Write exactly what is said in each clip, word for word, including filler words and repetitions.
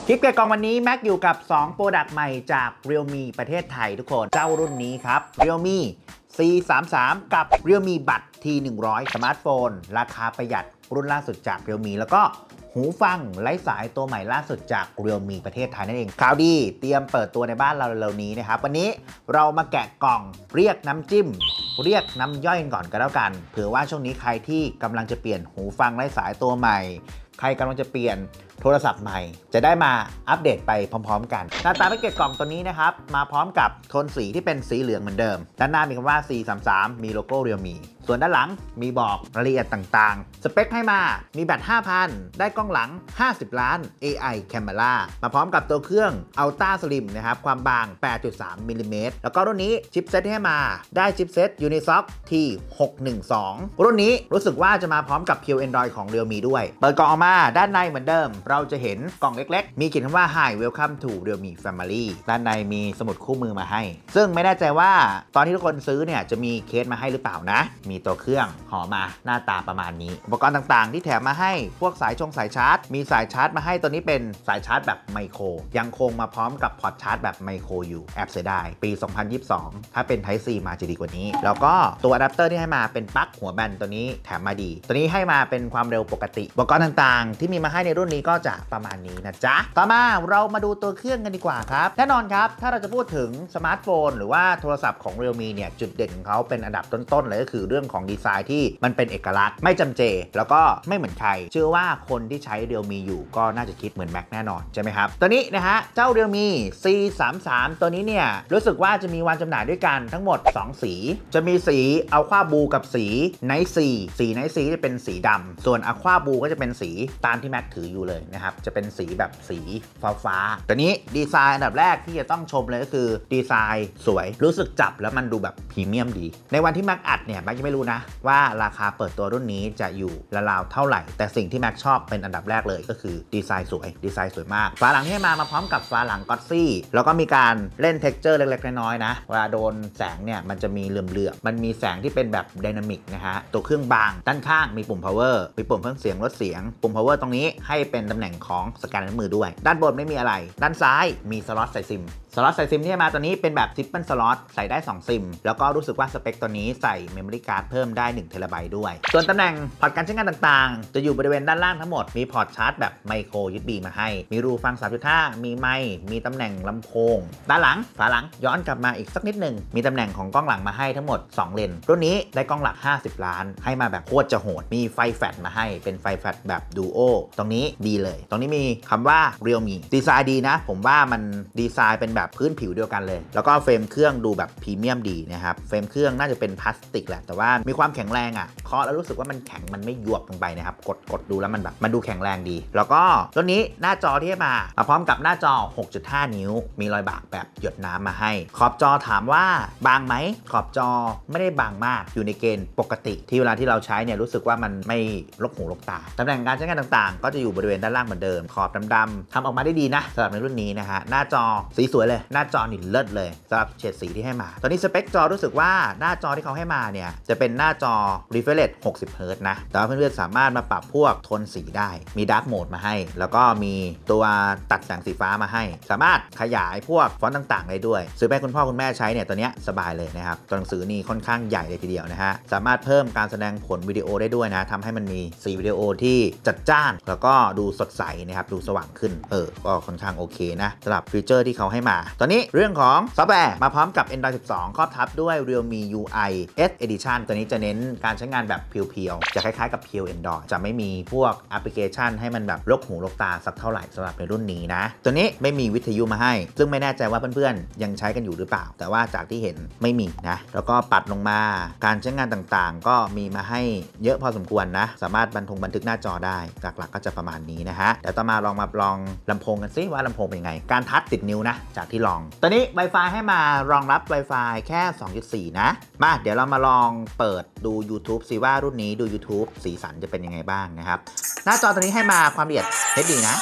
คลิปแกะกล่องวันนี้แม็กอยู่กับสองโปรดักต์ใหม่จาก Realme ประเทศไทยทุกคนเจ้ารุ่นนี้ครับ Realme ซี สามสิบสาม กับ Realme บัต ที หนึ่งร้อย สมาร์ทโฟนราคาประหยัดรุ่นล่าสุดจาก Realme แล้วก็หูฟังไร้สายตัวใหม่ล่าสุดจาก Realme ประเทศไทยนั่นเองข่าวดีเตรียมเปิดตัวในบ้านเราเร็วๆนี้นะครับวันนี้เรามาแกะกล่องเรียกน้ำจิ้มเรียกน้ำย่อยก่อนก็แล้วกันเผื่อว่าช่วงนี้ใครที่กำลังจะเปลี่ยนหูฟังไร้สายตัวใหม่ใครกำลังจะเปลี่ยนโทรศัพท์ใหม่จะได้มาอัปเดตไปพร้อมๆกันหน้าตาแพ็กเกจกล่องตัวนี้นะครับมาพร้อมกับโทนสีที่เป็นสีเหลืองเหมือนเดิมด้านหน้ามีคำว่า ซี สามสิบสาม มีโลโก้ Realme ส่วนด้านหลังมีบอกรายละเอียดต่างๆสเปคให้มามีแบต ห้าพัน ได้กล้องหลังห้าสิบล้าน เอ ไอ Camera มาพร้อมกับตัวเครื่อง Ultra Slim นะครับความบาง แปดจุดสาม มิลลิเมตรแล้วก็รุ่นนี้ชิปเซตที่ให้มาได้ชิปเซต Unisoc ที หกหนึ่งสอง รุ่นนี้รู้สึกว่าจะมาพร้อมกับ Q Android ของ Realme ด้วยเปิดกล่องออกมาด้านในเหมือนเดิมเราจะเห็นกล่องเล็กๆมีเขียนคำว่า Hi Welcome to Realme Family ด้านในมีสมุดคู่มือมาให้ซึ่งไม่แน่ใจว่าตอนที่ทุกคนซื้อเนี่ยจะมีเคสมาให้หรือเปล่านะมีตัวเครื่องห่อมาหน้าตาประมาณนี้อุปกรณ์ต่างๆที่แถมมาให้พวกสายชงสายชาร์จมีสายชาร์จมาให้ตัวนี้เป็นสายชาร์จแบบไมโครยังคงมาพร้อมกับพอร์ตชาร์จแบบไมโครอยู่แอบเสียดายปี สองพันยี่สิบสอง ถ้าเป็น Type C มาจะดีกว่านี้แล้วก็ตัวอะแดปเตอร์ที่ให้มาเป็นปลั๊กหัวแบนตัวนี้แถมมาดีตัวนี้ให้มาเป็นความเร็วปกติอุปกรณ์ต่างๆที่มีมาให้ในรุ่นนี้ก็จะประมาณนี้นะจ๊ะต่อมาเรามาดูตัวเครื่องกันดีกว่าครับแน่นอนครับถ้าเราจะพูดถึงสมาร์ทโฟนหรือว่าโทรศัพท์ของ Realme เนี่ยจุดเด่นของเขาเป็นอันดับต้นๆเลยก็คือเรื่องของดีไซน์ที่มันเป็นเอกลักษณ์ไม่จำเจแล้วก็ไม่เหมือนใครเชื่อว่าคนที่ใช้ Realme อยู่ก็น่าจะคิดเหมือน Mac แน่นอนใช่ไหมครับตัวนี้นะฮะเจ้า Realme ซี สามสิบสาม ตัวนี้เนี่ยรู้สึกว่าจะมีวางจำหน่ายด้วยกันทั้งหมดสองสีจะมีสี Aqua Blue กับสี Night Sea สี Night Sea จะเป็นสีดำส่วน Aqua Blue ก็จะเป็นสีตามที่ Mac ถืออยู่เลยนะครับจะเป็นสีแบบสีฟ้าฟ้าแต่นี้ดีไซน์อันดับแรกที่จะต้องชมเลยก็คือดีไซน์สวยรู้สึกจับแล้วมันดูแบบพรีเมียมดีในวันที่ Mac อัดเนี่ย Mac ยังไม่รู้นะว่าราคาเปิดตัวรุ่นนี้จะอยู่ราวๆเท่าไหร่แต่สิ่งที่ Mac ชอบเป็นอันดับแรกเลยก็คือดีไซน์สวยดีไซน์สวยมากฝาหลังที่มามาพร้อมกับฝาหลังก็อตซี่แล้วก็มีการเล่นเท็กเจอร์เล็กๆน้อยๆนะเวลาโดนแสงเนี่ยมันจะมีเหลื่อมๆมันมีแสงที่เป็นแบบไดนามิกนะฮะตัวเครื่องบางด้านข้างมีปุ่ม power มีปุ่มเพิ่มเสียงลดเสียงปุ่ม power ตรงนี้ให้เป็นตำแหน่งของสแกนนิ้วมือด้วยด้านบนไม่มีอะไรด้านซ้ายมีสล็อตใส่ซิมสล็อตใส่ซิมที่มาตัวนี้เป็นแบบทริปเปิลสล็อตใส่ได้สองซิมแล้วก็รู้สึกว่าสเปคตัวนี้ใส่เมมโมรี่การ์ดเพิ่มได้หนึ่งเทราไบต์ด้วยส่วนตำแหน่งพอร์ตการใช้งานต่างๆจะอยู่บริเวณด้านล่างทั้งหมดมีพอร์ตชาร์จแบบไมโคร ยู เอส บี มาให้มีรูฟัง สามจุดห้า มีไมค์มีตำแหน่งลำโพงด้านหลังฝาหลังย้อนกลับมาอีกสักนิดนึงมีตำแหน่งของกล้องหลังมาให้ทั้งหมดสองเลนรุ่นนี้ได้กล้องหลักห้าสิบล้านให้มาแบบโคตรจะโหดมีไฟแฟลชมาให้เป็นไฟแฟลชแบบดูโอตรงนี้ดีเลยตรงนี้มีคำว่า Realme ดีไซน์ดีนะผมว่ามันดีไซน์เป็นแบบพื้นผิวเดียวกันเลยแล้วก็เฟรมเครื่องดูแบบพรีเมียมดีนะครับเฟรมเครื่องน่าจะเป็นพลาสติกแหละแต่ว่ามีความแข็งแรงอ่ะเคาะแล้วรู้สึกว่ามันแข็งมันไม่ยวบลงไปนะครับกดกดดูแล้วมันแบบมันดูแข็งแรงดีแล้วก็ตัวนี้หน้าจอที่มามาพร้อมกับหน้าจอ หกจุดห้า นิ้วมีรอยบากแบบหยดน้ำมาให้ขอบจอถามว่าบางไหมขอบจอไม่ได้บางมากอยู่ในเกณฑ์ปกติที่เวลาที่เราใช้เนี่ยรู้สึกว่ามันไม่รกหูรกตาตำแหน่งการใช้งานต่างๆก็จะอยู่บริเวณด้านล่างเหมือนเดิมขอบดำๆทำออกมาได้ดีนะสำหรับในรุ่นนี้นะฮะหน้าจอสีสวยเลยหน้าจอนี่เลิศเลยสำหรับเฉดสีที่ให้มาตอนนี้สเปคจอรู้สึกว่าหน้าจอที่เขาให้มาเนี่ยจะเป็นหน้าจอ refresh หกสิบเฮิร์ตซ์นะแต่ว่าเพื่อนๆสามารถมาปรับพวกโทนสีได้มี dark mode มาให้แล้วก็มีตัวตัดแสงสีฟ้ามาให้สามารถขยายพวกฟอนต์ต่างๆได้ด้วยซื้อไปคุณพ่อคุณแม่ใช้เนี่ยตัวเนี้ยสบายเลยนะครับตัวหนังสือนี่ค่อนข้างใหญ่เลยทีเดียวนะฮะสามารถเพิ่มการแสดงผลวิดีโอได้ด้วยนะทำให้มันมีสีวิดีโอที่จัดจ้านแล้วก็ดูสดใสนะครับดูสว่างขึ้นเออก็ค่อนข้างโอเคนะสำหรับฟีเจอร์ที่เขาให้มาตอนนี้เรื่องของซอฟต์แวร์มาพร้อมกับ Android สิบสอง ครอบทับด้วย Realme ยู ไอ S Edition ตัวนี้จะเน้นการใช้งานแบบเพียวๆจะคล้ายๆกับเพียว Android จะไม่มีพวกแอปพลิเคชันให้มันแบบรกหูรกตาสักเท่าไหร่สำหรับในรุ่นนี้นะตัวนี้ไม่มีวิทยุมาให้ซึ่งไม่แน่ใจว่าเพื่อนๆยังใช้กันอยู่หรือเปล่าแต่ว่าจากที่เห็นไม่มีนะแล้วก็ปัดลงมาการใช้งานต่างๆก็มีมาให้เยอะพอสมควรนะสามารถบันทึกบันทึกหน้าจอได้หลักๆก็จะประมาณนี้นะฮะเดี๋ยวต่อมาลองมาลองลำโพงกันซิว่าลำโพงเป็นยังไงการทัชติดนิ้วนะจากที่ลองตัวนี้ Wi-Fi ให้มารองรับ Wi-Fi แค่ สองจุดสี่ นะมาเดี๋ยวเรามาลองเปิดดู YouTube ซิว่ารุ่นนี้ดู YouTube สีสันจะเป็นยังไงบ้างนะครับหน้าจอตัวนี้ให้มาความละเอียด เอช ดี นะ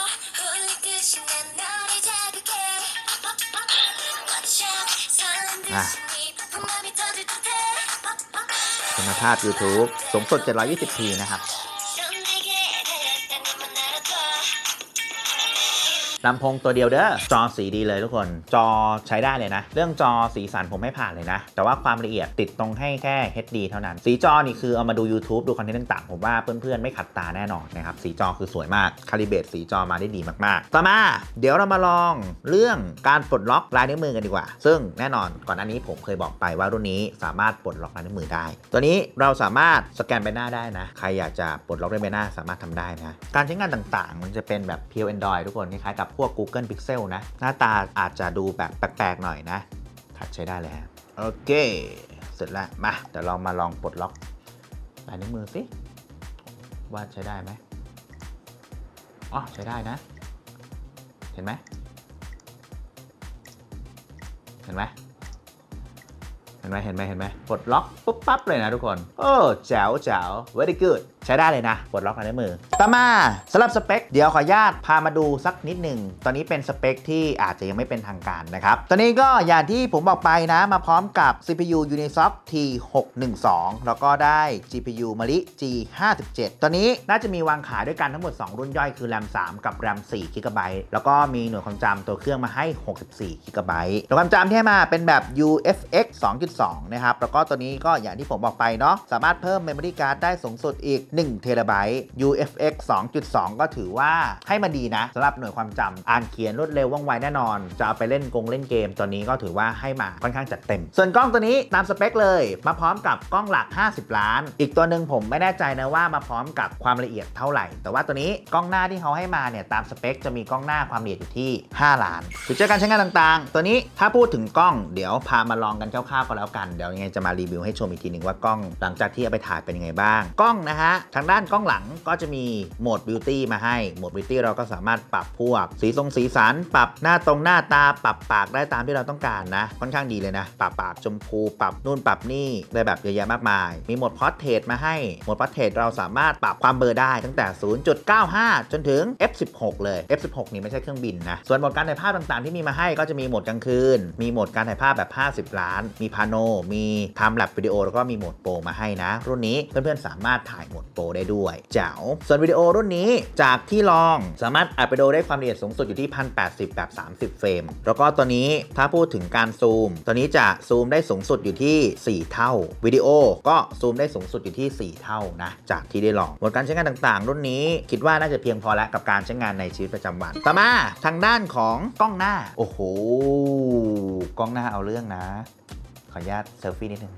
คุณภาพ YouTube สูงสุด เจ็ดร้อยยี่สิบ พี นะครับลำโพงตัวเดียวเด้อจอสีดีเลยทุกคนจอใช้ได้เลยนะเรื่องจอสีสันผมไม่ผ่านเลยนะแต่ว่าความละเอียดติดตรงให้แค่ เอช ดี เท่านั้นสีจอนี่คือเอามาดู YouTube ดูคอนเทนต์ต่างๆผมว่าเพื่อนๆไม่ขัดตาแน่นอนนะครับสีจอคือสวยมากคาลิเบรตสีจอมาได้ดีมากๆต่อมาเดี๋ยวเรามาลองเรื่องการปลดล็อกลายนิ้วมือกันดีกว่าซึ่งแน่นอนก่อนหน้านี้ผมเคยบอกไปว่ารุ่นนี้สามารถปลดล็อกลายนิ้วมือได้ตัวนี้เราสามารถสแกนใบหน้าได้นะใครอยากจะปลดล็อกด้วยใบหน้าสามารถทำได้นะการใช้งานต่างๆมันจะเป็นแบบเพียว Android ทุกคนคล้ายๆกับพวก Google Pixel นะหน้าตาอาจจะดูแบบแปลกๆหน่อยนะถัดใช้ได้เลยฮะโอเคเสร็จแล้วมาเดี๋ยวเรามาลองปลดล็อกลายนิ้วมือสิว่าใช้ได้ไหมอ๋อใช้ได้นะเห็นไหมเห็นไหมเห็นไหมเห็นไหมเห็นไหมปลดล็อกปุ๊บปั๊บเลยนะทุกคนโอ้แจ๋วแจ๋ว very good ใช้ได้เลยนะปลดล็อกลายนิ้วมือต่อมาสำหรับสเปคเดี๋ยวขออนุญาตพามาดูสักนิดหนึ่งตอนนี้เป็นสเปคที่อาจจะยังไม่เป็นทางการนะครับตอนนี้ก็อย่างที่ผมบอกไปนะมาพร้อมกับ ซี พี ยู Unisoc ที หกหนึ่งสอง แล้วก็ได้ จี พี ยู Mali จี ห้าสิบเจ็ด ตอนนี้น่าจะมีวางขายด้วยกันทั้งหมดสองรุ่นย่อยคือ แรม สาม กับ แรม สี่ จี บี แล้วก็มีหน่วยความจำตัวเครื่องมาให้หกสิบสี่ จี บี หน่วยความจำที่ให้มาเป็นแบบ ยู เอฟ เอ็กซ์ สองจุดสอง นะครับแล้วก็ตัวนี้ก็อย่างที่ผมบอกไปเนาะสามารถเพิ่ม Memory Card ได้สูงสุดอีกหนึ่งเทราไบต์ ยู เอฟ เอ็กซ์ สองจุดสอง ก็ถือว่าให้มาดีนะสำหรับหน่วยความจำอ่านเขียนรวดเร็วว่องไวแน่นอนจะเอาไปเล่นกงเล่นเกมตัวนี้ก็ถือว่าให้มาค่อนข้างจัดเต็มส่วนกล้องตัวนี้ตามสเปคเลยมาพร้อมกับกล้องหลักห้าสิบล้านอีกตัวหนึ่งผมไม่แน่ใจนะว่ามาพร้อมกับความละเอียดเท่าไหร่แต่ว่าตัวนี้กล้องหน้าที่เขาให้มาเนี่ยตามสเปคจะมีกล้องหน้าความละเอียดอยู่ที่ห้าล้านฟีเจอร์การใช้งานต่างๆตัวนี้ถ้าพูดถึงกล้องเดี๋ยวพามาลองกันคร่าวๆก็แล้วกันเดี๋ยวยังไงจะมารีวิวให้ชมอีกทีหนึ่งว่ากล้องหลังจากที่เอาไปถ่ายเป็นยังไงบ้างกล้องนะฮะทางด้านกล้องหลังก็จะมีโหมดบิวตี้มาให้โหมดบิวตี้เราก็สามารถปรับพวกสีทรงสีสันปรับหน้าตรงหน้าตาปรับปากได้ตามที่เราต้องการนะค่อนข้างดีเลยนะปรับปากชมพูปรับนู่นปรับนี่ได้แบบเยอะแยะมากมายมีโหมดพอร์เทรตมาให้โหมดพอร์เทรตเราสามารถปรับความเบลอได้ตั้งแต่ ศูนย์จุดเก้าห้า จนถึง เอฟ สิบหก เลย เอฟ สิบหก นี่ไม่ใช่เครื่องบินนะส่วนโหมดการถ่ายภาพต่างๆที่มีมาให้ก็จะมีโหมดกลางคืนมีโหมดการถ่ายภาพแบบห้าสิบล้านมีพาโนมีไทม์แลปวิดีโอแล้วก็มีโหมดโปรมาให้นะรุ่นนี้เพื่อนๆสามารถถ่ายโหมดโปรได้ด้วยแจ๋วส่วนวิดีโอรุ่นนี้จากที่ลองสามารถอัดวิดีโอได้ความละเอียดสูงสุดอยู่ที่ หนึ่งพันแปดสิบ แบบสามสิบเฟรมแล้วก็ตัวนี้ถ้าพูดถึงการซูมตัวนี้จะซูมได้สูงสุดอยู่ที่สี่เท่าวิดีโอก็ซูมได้สูงสุดอยู่ที่สี่เท่านะจากที่ได้ลองโหมดการใช้งานต่างๆรุ่นนี้คิดว่าน่าจะเพียงพอแล้วกับการใช้งานในชีวิตประจำวันต่อมาทางด้านของกล้องหน้าโอ้โหกล้องหน้าเอาเรื่องนะขออนุญาตเซลฟี่นิดนึง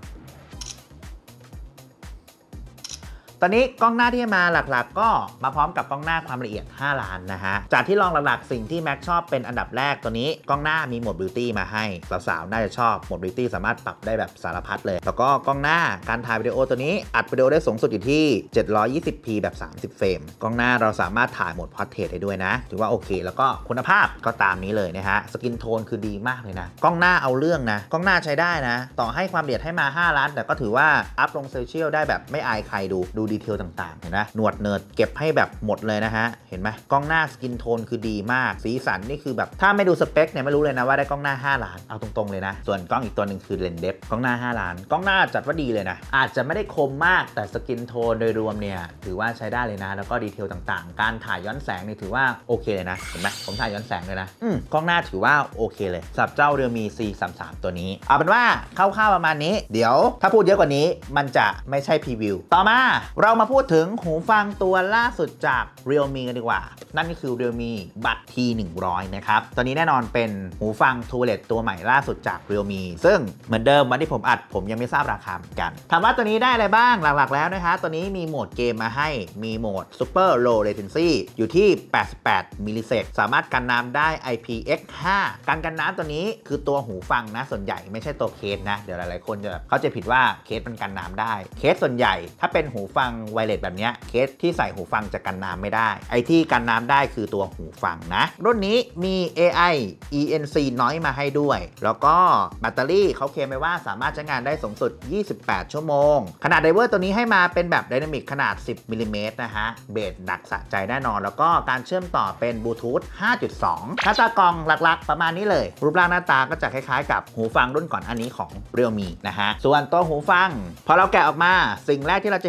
ตอนนี้กล้องหน้าที่มาหลักๆก็มาพร้อมกับกล้องหน้าความละเอียดห้าล้านนะฮะจากที่ลองหลักๆสิ่งที่แม็กชอบเป็นอันดับแรกตัวนี้กล้องหน้ามีโหมดบิวตี้มาให้สาวๆน่าจะชอบโหมดบิวตี้สามารถปรับได้แบบสารพัดเลยแล้วก็กล้องหน้าการถ่ายวิดีโอตัวนี้อัดวิดีโอได้สูงสุดอยู่ที่ เจ็ดร้อยยี่สิบพี แบบสามสิบเฟรมกล้องหน้าเราสามารถถ่ายโหมดพอร์เทรตได้ด้วยนะถือว่าโอเคแล้วก็คุณภาพก็ตามนี้เลยนะฮะสกินโทนคือดีมากเลยนะกล้องหน้าเอาเรื่องนะกล้องหน้าใช้ได้นะต่อให้ความละเอียดให้มาห้าล้านแต่ก็ถือว่าอัพลงโซเชียลได้แบบไม่อายใครดูดูดีเทลต่างๆเห็นไหมหนวดเนิร์ดเก็บให้แบบหมดเลยนะฮะเห็นไหมกล้องหน้าสกินโทนคือดีมากสีสันนี่คือแบบถ้าไม่ดูสเปคเนี่ยไม่รู้เลยนะว่าได้กล้องหน้าห้าล้านเอาตรงๆเลยนะส่วนกล้องอีกตัวหนึ่งคือเลนส์เดฟกล้องหน้าห้าล้านกล้องหน้าจัดว่าดีเลยนะอาจจะไม่ได้คมมากแต่สกินโทนโดยรวมเนี่ยถือว่าใช้ได้เลยนะแล้วก็ดีเทลต่างๆการถ่ายย้อนแสงนี่ถือว่าโอเคเลยนะเห็นไหมผมถ่ายย้อนแสงเลยนะอืมกล้องหน้าถือว่าโอเคเลยสำหรับเจ้า Realme ซี สามสิบสาม ตัวนี้เอาเป็นว่าคร่าวๆประมาณนี้เดี๋ยวถ้าพูดเยอะกว่านี้มันจะไม่ใช่พรีวิวต่อมาเรามาพูดถึงหูฟังตัวล่าสุดจาก Realme กันดีกว่านั่นก็คือ Realme บัต ที หนึ่งร้อย นะครับตัวนี้แน่นอนเป็นหูฟัง Trueless ตัวใหม่ล่าสุดจาก Realme ซึ่งเหมือนเดิมวันที่ผมอัดผมยังไม่ทราบราคาเหมือนกันถามว่าตัวนี้ได้อะไรบ้างหลักๆแล้วนะคะตัวนี้มีโหมดเกมมาให้มีโหมด Super Low Latency อยู่ที่แปดสิบแปดมิลลิเซกสามารถกันน้ำได้ ไอ พี เอ็กซ์ ห้า การกันน้ำตัวนี้คือตัวหูฟังนะส่วนใหญ่ไม่ใช่ตัวเคสนะเดี๋ยวหลายๆคนจะเขาจะผิดว่าเคสมันกันน้ำได้เคสส่วนใหญ่ถ้าเป็นหูฟังไวเลสแบบนี้เคสที่ใส่หูฟังจะกันน้ำไม่ได้ไอที่กันน้ำได้คือตัวหูฟังนะรุ่นนี้มี เอ ไอ อี เอ็น ซี น้อยมาให้ด้วยแล้วก็แบตเตอรี่เขาเคลมไว้ว่าสามารถใช้งานได้สูงสุดยี่สิบแปดชั่วโมงขนาดไดเวอร์ตัวนี้ให้มาเป็นแบบไดนามิกขนาดสิบมิลลิเมตรนะฮะเบสหนักสะใจแน่นอนแล้วก็การเชื่อมต่อเป็นบลูทูธ ห้าจุดสอง หน้าตากล่องหลักๆประมาณนี้เลยรูปร่างหน้าตาก็จะคล้ายๆกับหูฟังรุ่นก่อนอันนี้ของ Realme นะฮะส่วนตัวหูฟังพอเราแกะออกมาสิ่งแรกที่เราจะเห็นเลยเรา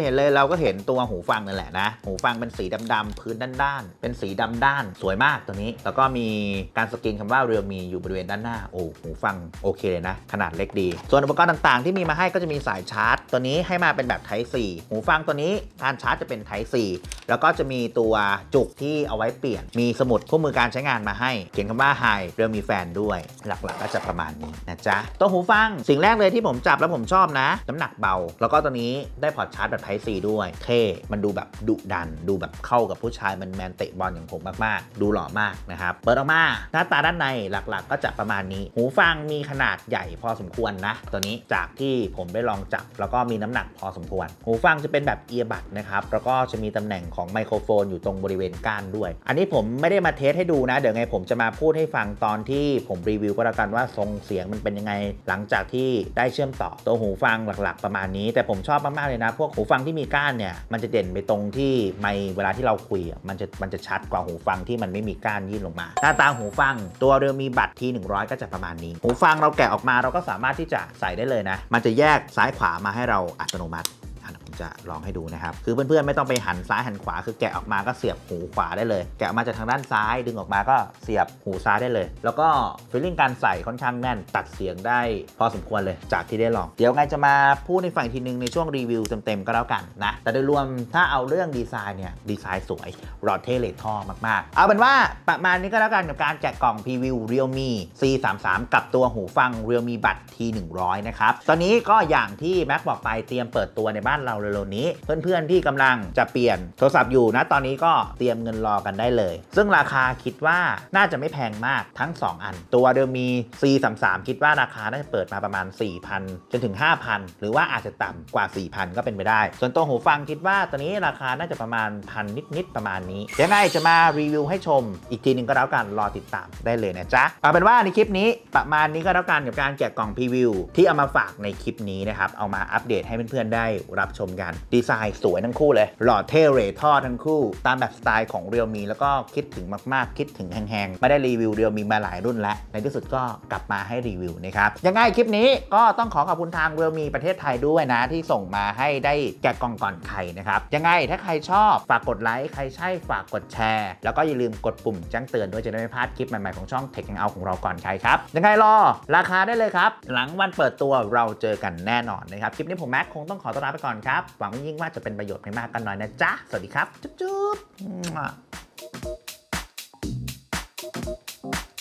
ก็เห็นตัวหูฟังนั่นแหละนะหูฟังเป็นสีดำๆพื้นด้านๆเป็นสีดำด้านสวยมากตัวนี้แล้วก็มีการสกรีนคำว่า Realme อยู่บริเวณด้านหน้าโอ้หูฟังโอเคเลยนะขนาดเล็กดีส่วนอุปกรณ์ต่างๆที่มีมาให้ก็จะมีสายชาร์จตัวนี้ให้มาเป็นแบบ Type ซี หูฟังตัวนี้การชาร์จจะเป็น Type ซี แล้วก็จะมีตัวจุกที่เอาไว้เปลี่ยนมีสมุดคู่มือการใช้งานมาให้เขียนคำว่า Hi Realme Fan ด้วยหลักๆก็จะประมาณนี้นะจ๊ะตัวหูฟังสิ่งแรกเลยที่ผมจับแล้วผมชอบนะน้ำหนักเบาแล้วก็ตัวนี้ได้พอร์ตชาร์จแบบ Type ซี ด้วยเท่มันดูแบบดุดันดูแบบเข้ากับผู้ชายมันแมนเตะบอลอย่างผมมากๆดูหล่อมากนะครับเปิดออกมาหน้าตาด้านในหลักๆก็จะประมาณนี้หูฟังมีขนาดใหญ่พอสมควรนะตัวนี้จากที่ผมได้ลองจับแล้วก็มีน้ำหนักพอสมควรหูฟังจะเป็นแบบเอียร์บัดนะครับแล้วก็จะมีตำแหน่งของไมโครโฟนอยู่ตรงบริเวณก้านด้วยอันนี้ผมไม่ได้มาเทสให้ดูนะเดี๋ยวไงผมจะมาพูดให้ฟังตอนที่ผมรีวิวก็แล้วกันว่าทรงเสียงมันเป็นยังไงหลังจากที่ได้เชื่อมต่อตัวหูฟังหลักๆประมาณนี้แต่ผมชอบมากๆเลยนะพวกหูฟังที่มีก้านเนี่ยมันจะเด่นไปตรงที่ไมค์เวลาที่เราคุยมันจะมันจะชัดกว่าหูฟังที่มันไม่มีก้านยื่นลงมาหน้าตาหูฟังตัวเรือมีบัตร ที หนึ่งร้อย ก็จะประมาณนี้หูฟังเราแกะออกมาเราก็สามารถที่จะใส่ได้เลยนะมันจะแยกซ้ายขวามาให้เราอัตโนมัติจะลองให้ดูนะครับคือเพื่อนๆไม่ต้องไปหันซ้ายหันขวาคือแกะออกมาก็เสียบหูขวาได้เลยแกะมาจากทางด้านซ้ายดึงออกมาก็เสียบหูซ้ายได้เลยแล้วก็ฟีลลิ่งการใส่ค่อนข้างแน่นตัดเสียงได้พอสมควรเลยจากที่ได้ลองเดี๋ยวไงจะมาพูดในฝั่งทีนึงในช่วงรีวิวเต็มๆก็แล้วกันนะแต่โดยรวมถ้าเอาเรื่องดีไซน์เนี่ยดีไซน์สวยรอเทเลท่อมากๆเอาเป็นว่าประมาณนี้ก็แล้วกันกับการแกะกล่องพรีวิว Realme ซี สามสิบสาม กับตัวหูฟัง Realme Buds ที หนึ่งร้อย นะครับตอนนี้ก็อย่างที่แม็กบอกไปเตรียมเปิดตัวในบ้านเราเร็วๆนี้เพื่อนๆที่กำลังจะเปลี่ยนโทรศัพท์อยู่นะตอนนี้ก็เตรียมเงินรอกันได้เลยซึ่งราคาคิดว่าน่าจะไม่แพงมากทั้งสองอันตัวเดิมมี ซี สามสิบสาม คิดว่าราคาน่าจะเปิดมาประมาณ สี่พัน จนถึง ห้าพัน หรือว่าอาจจะต่ำกว่า สี่พัน ก็เป็นไปได้ส่วนตัวหูฟังคิดว่าตอนนี้ราคาน่าจะประมาณพันนิดๆประมาณนี้ยังไงจะมารีวิวให้ชมอีกทีนึงก็แล้วกันรอติดตามได้เลยนะจ๊ะเอาเป็นว่าในคลิปนี้ประมาณนี้ก็แล้วกันกับการแกะกล่องพรีวิวที่เอามาฝากในคลิปนี้นะครับเอามาอัปเดตให้เพื่อนๆได้รับชมกันดีไซน์สวยทั้งคู่เลยหล่อเท่เรท่อทั้งคู่ตามแบบสไตล์ของ Realme แล้วก็คิดถึงมากๆคิดถึงแห้งๆไม่ได้รีวิว Realme มาหลายรุ่นแล้วในที่สุดก็กลับมาให้รีวิวนะครับยังไงคลิปนี้ก็ต้องขอขอบคุณทาง Realme ประเทศไทยด้วยนะที่ส่งมาให้ได้แกะกล่องก่อนใครนะครับยังไงถ้าใครชอบฝากกดไลค์ใครใช่ฝากกดแชร์แล้วก็อย่าลืมกดปุ่มแจ้งเตือนด้วยจะได้ไม่พลาดคลิปใหม่ๆของช่อง Tech Hangout ของเราก่อนใครครับยังไงรอราคาได้เลยครับหลังวันเปิดตัวเราเจอกันแน่นอนนะครับคลิปนี้ผมแม็กคงต้องขอตัวลาไปก่อนครับหวังยิ่งว่าจะเป็นประโยชน์ไม่มากกันน้อยนะจ๊ะสวัสดีครับจุ๊บ